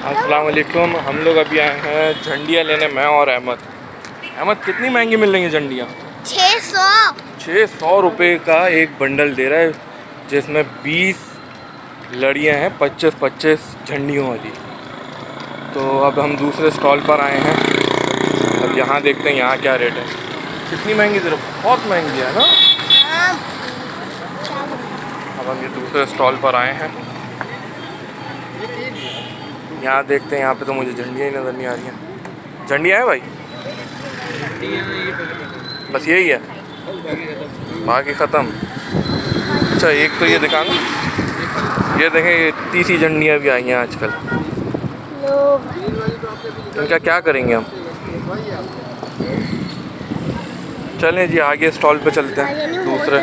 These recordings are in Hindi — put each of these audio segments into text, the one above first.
अस्सलाम वालेकुम। हम लोग अभी आए हैं झंडियाँ लेने, मैं और अहमद। अहमद, कितनी महंगी मिल रही हैं झंडियाँ? 600 रुपये का एक बंडल दे रहा है, जिसमें 20 लड़ियाँ हैं, 25-25 झंडियों वाली। तो अब हम दूसरे स्टॉल पर आए हैं। अब यहाँ देखते हैं यहाँ क्या रेट है। कितनी महंगी दे रहे हो? बहुत महंगी है ना। अब हम ये दूसरे स्टॉल पर आए हैं। यहाँ देखते हैं, यहाँ पे तो मुझे झंडियाँ ही नज़र नहीं आ रही हैं। झंडियाँ हैं भाई? बस यही है, बाकी ख़त्म। अच्छा, एक तो ये दिखाना, ये देखें, ये इतनी सी झंडियाँ भी आई हैं आजकल। इनका क्या करेंगे हम? चलें जी, आगे स्टॉल पे चलते हैं। दूसरे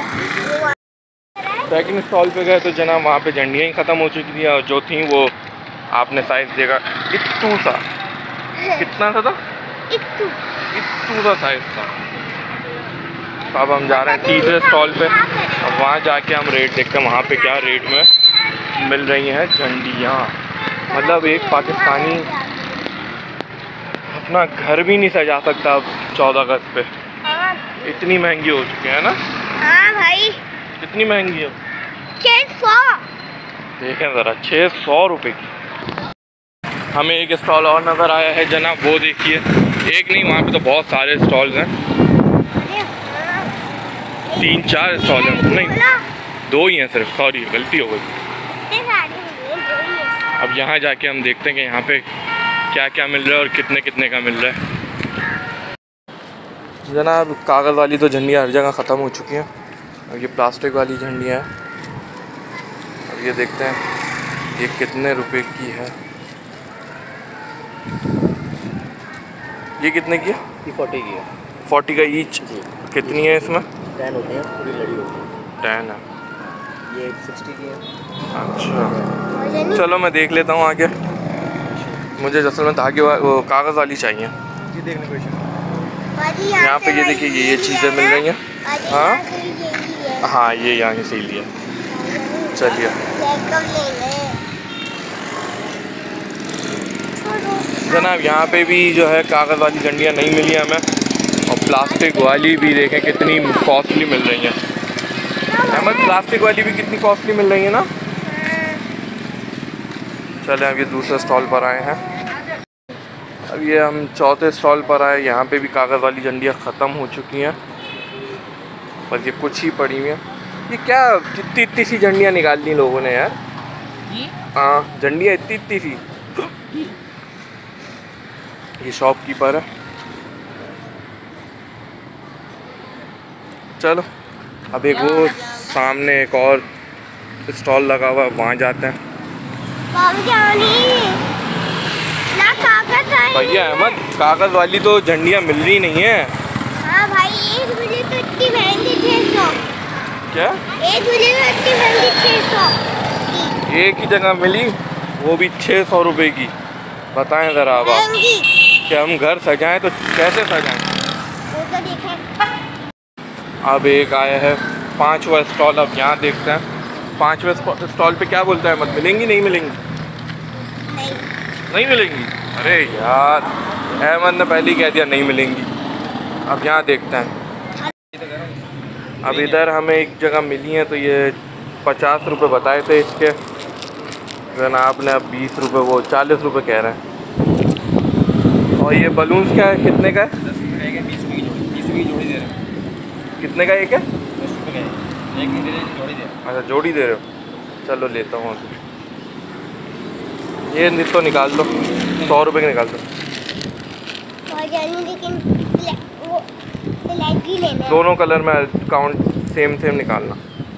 सेकंड स्टॉल पे गए तो जनाब वहाँ पे झंडियाँ ही ख़त्म हो चुकी थी, और जो थी वो आपने साइज़ देखा, इत्तू सा। कितना सा था? इत्तू सा साइज़ था। तो अब हम जा रहे हैं तीसरे स्टॉल पे। अब वहाँ जाके हम रेट देखते हैं वहाँ पे क्या रेट में मिल रही हैं झंडियाँ। मतलब एक पाकिस्तानी अपना घर भी नहीं सजा सकता अब 14 अगस्त पे, इतनी महंगी हो चुकी है ना। हाँ भाई, कितनी महंगी है? 600। देखें ज़रा, 600 रुपये की। हमें एक स्टॉल और नज़र आया है जनाब, वो देखिए। एक नहीं, वहाँ पे तो बहुत सारे स्टॉल्स हैं, 3-4 स्टॉल हैं। नहीं, 2 ही हैं सिर्फ, सॉरी गलती हो गई। अब यहाँ जाके हम देखते हैं कि यहाँ पे क्या क्या मिल रहा है और कितने कितने का मिल रहा है। जनाब कागज़ वाली तो झंडियाँ हर जगह ख़त्म हो चुकी हैं। अब ये प्लास्टिक वाली झंडियाँ हैं। अब ये देखते हैं ये कितने रुपए की है। ये कितने की है? ये 40 की है। 40 का ईच। कितनी है इसमें? 10 होती है, पूरी लड़ी होती है। 10 है। ये 60 की है। अच्छा, चलो मैं देख लेता हूँ आगे। मुझे असल में धागे वो कागज़ वाली चाहिए। ये देखने को यहाँ पे ये देखिए, ये चीज़ें मिल रही हैं। हाँ हाँ, ये यहाँ से ही लिया। चलिए जनाब, यहाँ पे भी जो है कागज़ वाली झंडियाँ नहीं मिली हमें, और प्लास्टिक वाली भी देखें कितनी कॉस्टली मिल रही हैं। अहमद, प्लास्टिक वाली भी कितनी कॉस्टली मिल रही है ना। चले अब ये दूसरे स्टॉल पर आए हैं। अब ये हम चौथे स्टॉल पर आए। यहाँ पे भी कागज़ वाली झंडियाँ ख़त्म हो चुकी हैं, बस ये कुछ ही पड़ी हुई हैं। ये क्या इतनी सी झंडियाँ निकाल दी लोगों ने यार। हाँ, झंडियाँ इतनी सी। ये शॉपकीपर है। चलो अब एक वो सामने एक और स्टॉल लगा हुआ है, वहाँ जाते हैं। भैया अहमद, कागज़ वाली तो झंडियाँ मिल रही नहीं है। हाँ भाई, एक मुझे तो इतनी महंगी 600। क्या? एक मुझे तो इतनी महंगी 600। एक ही जगह मिली, वो भी 600 रुपये की। बताएं ज़रा अब आप कि हम घर सजाएं तो कैसे सजाएं? वो तो देखें। अब एक आया है 5वां स्टॉल। अब यहाँ देखते हैं 5वें स्टॉल पे क्या बोलता है। मत मिलेंगी? नहीं मिलेंगी? नहीं मिलेंगी? अरे यार, अहमद ने पहले ही कह दिया नहीं मिलेंगी। अब यहाँ देखते हैं। अब इधर हमें एक जगह मिली है, तो ये 50 रुपये बताए थे इसके, जनाब ने अब 20 रुपये, वो 40 रुपये कह रहे हैं। और ये बलून्स क्या है, कितने का है? 10 रुपये का 20 रुपये की जोड़ी, 20 रुपये की जोड़ी दे रहे हैं। कितने का एक है? 10 रुपये का है। एक नहीं दे रहे, जोड़ी दे रहे हैं। अच्छा, जोड़ी दे रहे हो? चलो लेता हूँ अभी। ये तो निकाल दो, 100 रुपये के निकाल दो। लेकिन वो फ्लैग ही लेना है। दोनों कलर में काउंट सेम निकालना।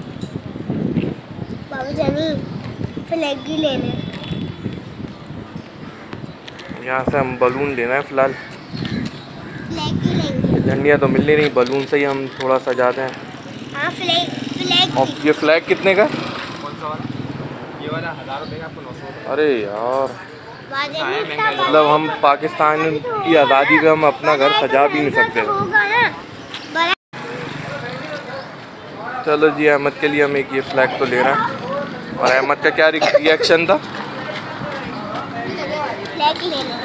बाबू जानी, फ्लैग ही लेना है। यहाँ से हम बलून लेना है फ़िलहाल। फ्लैग ही लेंगे। झंडियाँ तो मिल ही नहीं, बलून से ही हम थोड़ा सजाते हैं। हाँ, फ्लैग। और ये फ्लैग कितने का? कौन सा वाला? ये वाला 1000 रुपये का, आपको 900। अरे यार, मतलब हम पाकिस्तान की आज़ादी पे हम अपना घर सजा भी नहीं सकते। चलो जी, अहमद के लिए हम एक ये फ्लैग तो ले रहे हैं। और अहमद का क्या रिएक्शन था? फ्लैग लेना।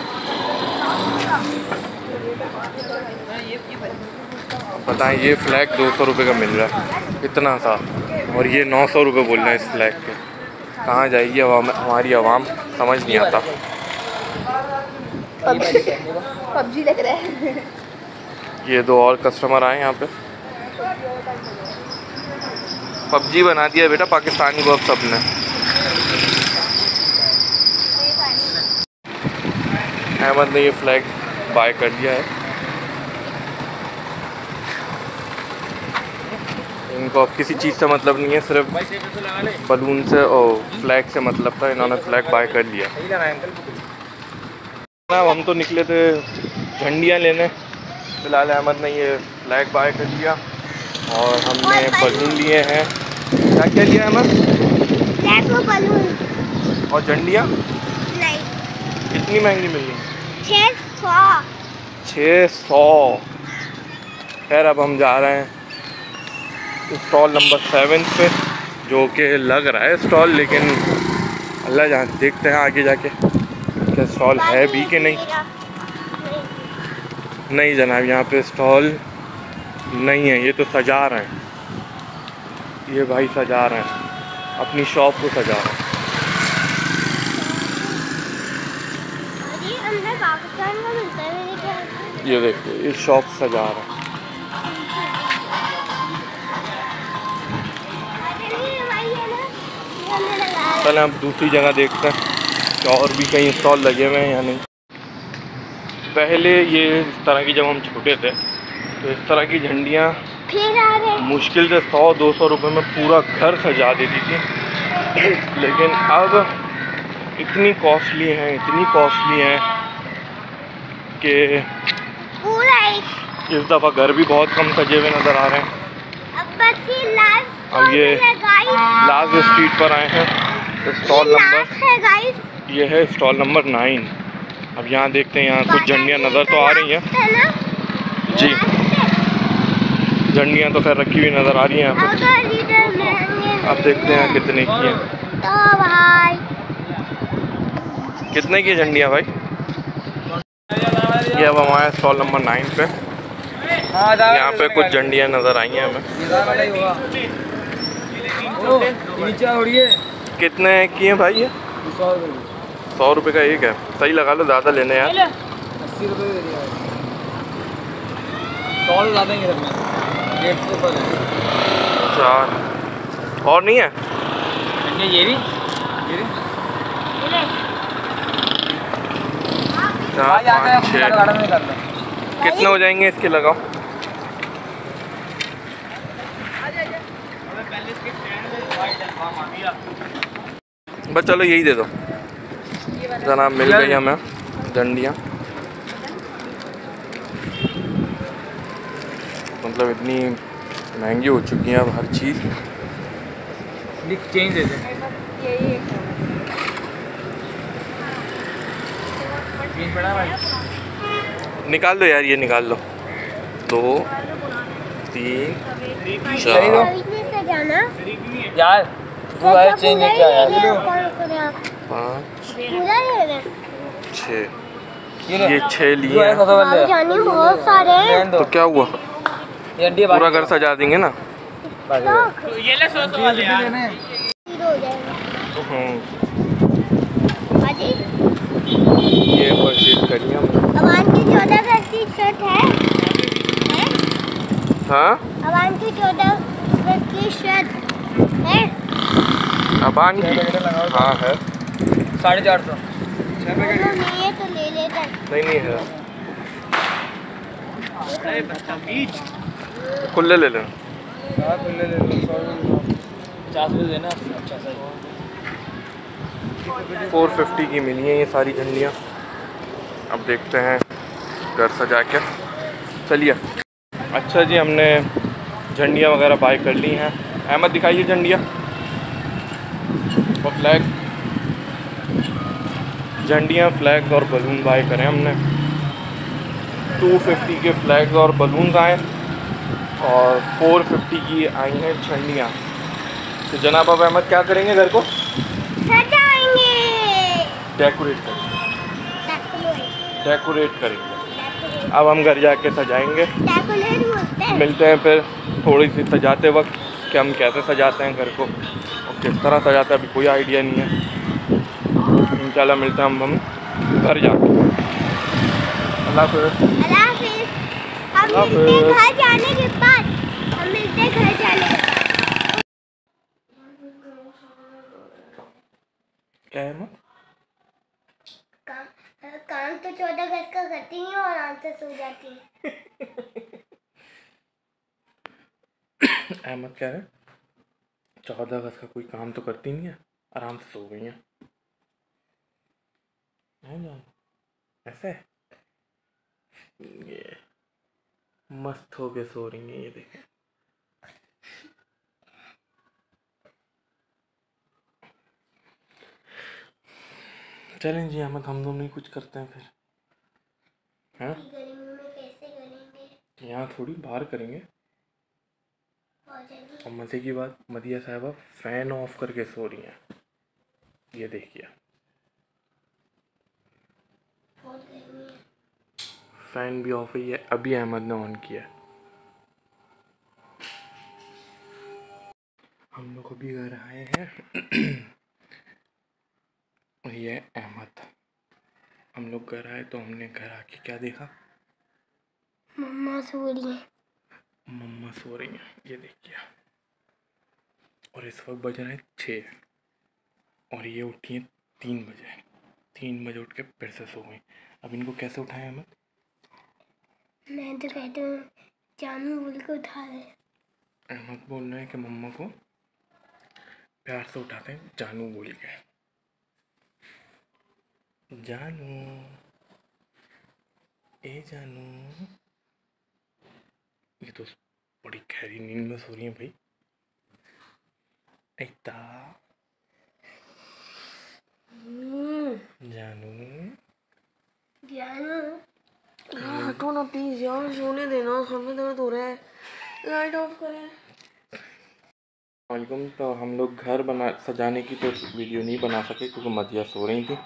बताएं, ये फ्लैग 200 रुपये का मिल रहा है, इतना सा, और ये 900 रुपये बोल रहे हैं इस फ्लैग के। कहाँ जाएगी हमारी आवाम, समझ नहीं आता। पबजी लग रहा है। ये दो और कस्टमर आए यहाँ पे। पबजी बना दिया बेटा पाकिस्तान को अब सबने। अहमद ने ये फ्लैग बाय कर लिया है। इनको अब किसी चीज़ से मतलब नहीं है, सिर्फ बलून से और फ्लैग से मतलब था। इन्होंने फ्लैग बाय कर लिया। हम तो निकले थे झंडियाँ लेने, फिलहाल अहमद ने ये फ्लैग बाय कर लिया और हमने बलून लिए हैं। क्या क्या लिया अहमद? फ्लैग और बलून। और झंडियाँ नहीं, कितनी महंगी मिल रही? 600। 600। खैर अब हम जा रहे हैं स्टॉल नंबर 7 पे, जो कि लग रहा है स्टॉल, लेकिन अल्लाह जान, देखते हैं आगे जाके क्या स्टॉल है भी कि नहीं। नहीं जनाब, यहाँ पे स्टॉल नहीं है। ये तो सजा रहे हैं, ये भाई सजा रहे हैं, अपनी शॉप को सजा रहे हैं। पाकिस्तान का मिलता है मेरे ख्याल से। ये देखिए, ये शॉप सजा रहे हैं। चलें अब दूसरी जगह देखते हैं कि और भी कहीं स्टॉल लगे हुए हैं या नहीं। पहले ये इस तरह की, जब हम छोटे थे तो इस तरह की झंडियाँ फिर आ रहे मुश्किल से 100-200 रुपये में पूरा घर सजा देती थी, लेकिन अब इतनी कॉस्टली हैं, इतनी कॉस्टली हैं कि पूरा इस दफ़ा घर भी बहुत कम सजे हुए नज़र आ रहे हैं। अब ये लास्ट स्ट्रीट पर आए हैं, स्टॉल नंबर, ये है स्टॉल नंबर 9। अब यहाँ देखते हैं, यहाँ कुछ झंडियाँ नज़र तो आ रही हैं जी। झंडियाँ तो खैर रखी हुई नज़र आ रही हैं यहाँ पे। अब देखते हैं कितने की हैं। कितने की झंडियाँ भाई? ये अब हमारे स्टॉल नंबर 9 पे, यहाँ पे कुछ झंडियाँ नज़र आई हैं हमें। कितने की हैं भाई ये? 100 रुपये का एक है। सही लगा लो, ज़्यादा लेने यार। 80 रुपये दे दिया, 100 ज़्यादा ही रखना, 150 के ऊपर है। 4 और नहीं है? ये भी 4 5 6 कितने हो जाएंगे इसके? लगाओ। बस चलो यही दे दो जनाब, मिल गई हमें झंडियाँ। मतलब इतनी महंगी हो चुकी हैं अब हर चीज़। चेंज दे दे, निकाल दो यार, ये निकाल लो। 2 3 4 यार, तू आया चेंज लेके आया। 5 6 ये ये 6 लिए हैं। बहुत सारे हैं। तो क्या हुआ, पूरा घर सजा देंगे ना। ये ले 100 वाले यार। ये परचेज करिए हम। अवान की 14 गज की शर्ट है? हाँ, अवान की 14 गज की शर्ट है? अबान की? हाँ है। 450। नहीं है तो ले लेता। नहीं है, खुले ले लेना। 50 रुपये देना। अच्छा सही। 450 की मिली हैं ये सारी झंडियाँ। अब देखते हैं घर सजा के। चलिए, अच्छा जी, हमने झंडियाँ वगैरह बाय कर ली हैं। अहमद दिखाइए झंडियाँ और फ्लैग। झंडियाँ, फ्लैग्स और बलून बाय करें हमने। 250 के फ्लैग्स और बलून आए और 450 की आई हैं झंडियाँ। तो जनाब अब अहमद क्या करेंगे? घर को सजाएंगे, डेकोरेट करेंगे। डेकोरेट करेंगे। अब हम घर जाके सजाएंगे। डेकोरेट बोलते हैं। मिलते हैं फिर थोड़ी सी सजाते वक्त कि हम कैसे सजाते हैं घर को और किस तरह सजाते हैं, अभी कोई आइडिया नहीं है। इंशाल्लाह मिलते हैं हम घर जाके। अल्लाह हाफ़िज़। अल्लाह हाफ़िज़। हम मिलते हैं घर जाने के बाद। हम मिलते हैं घर जाने के बाद। क्या है माँ? काम तो 14 गज का करती हैं और आराम से सो जाती हैं। अहमद कह रहे 14 अगस्त का कोई काम तो करती नहीं है, आराम से सो गई हैं। ऐसे ये मस्त हो के सो रही हैं, ये देखें। चलें जी अहमद, हम दोनों ही कुछ करते हैं फिर। हाँ गर्मी में कैसे करेंगे? यहाँ थोड़ी बाहर करेंगे। और मज़े की बात, मदिया साहिबा फ़ैन ऑफ करके सो रही हैं, ये देखिए। फ़ैन भी ऑफ ही है, अभी अहमद ने ऑन किया। हम लोग अभी घर आए हैं और ये अहमद। हम लोग घर आए तो हमने घर आके क्या देखा? मम्मा सो रही है। मम्मा सो रही हैं, ये देखिए। और इस वक्त बज रहे हैं 6 और ये उठी हैं 3 बजे। 3 बजे उठ के फिर से सो गई। अब इनको कैसे उठाएं अहमद? मैं तो कहती हूँ जानू बोल के उठा दे। अहमद बोल रहे हैं कि मम्मा को प्यार से उठाते हैं जानू बोल के। जानू, ए जानू। ये तो बड़ी गहरी नींद में सो रही है भाई। एकता जानू, जानू यार हटो ना प्लीज यार, सोने देना, सर में दर्द हो रहा है। लाइट ऑफ करें। वालेकुम। तो हम लोग घर सजाने की तो वीडियो नहीं बना सके क्योंकि मदिया सो रही थी।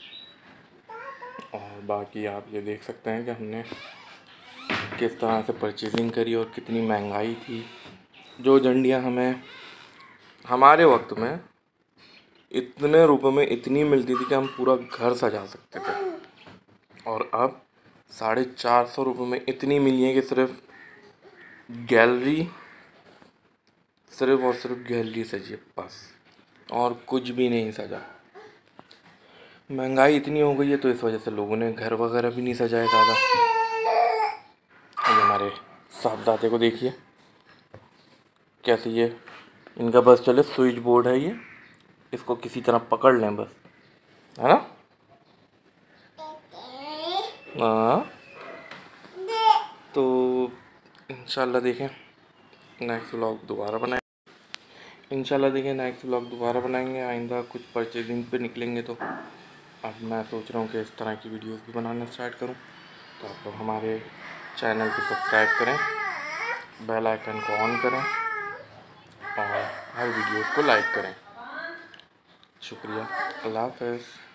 और बाकी आप ये देख सकते हैं कि हमने किस तरह से परचेजिंग करी और कितनी महंगाई थी। जो झंडियाँ हमें हमारे वक्त में इतने रुपए में इतनी मिलती थी कि हम पूरा घर सजा सकते थे, और अब 450 रुपये में इतनी मिली है कि सिर्फ गैलरी, सिर्फ और सिर्फ गैलरी सजी है बस, और कुछ भी नहीं सजा। महंगाई इतनी हो गई है तो इस वजह से लोगों ने घर वगैरह भी नहीं सजाया ज़्यादा। ये हमारे साहबजादे को देखिए कैसे, ये इनका बस चले स्विच बोर्ड है, ये इसको किसी तरह पकड़ लें बस, है ना? हाँ, तो इंशाल्लाह देखें नेक्स्ट व्लॉग दोबारा बनाएंगे। आइंदा कुछ परचेजिंग पे निकलेंगे तो अब मैं सोच रहा हूँ कि इस तरह की वीडियोस भी बनाना स्टार्ट करूँ। तो आप लोग हमारे चैनल को सब्सक्राइब करें, बेल आइकन को ऑन करें और हर वीडियोस को लाइक करें। शुक्रिया। अल्लाह हाफ़िज़।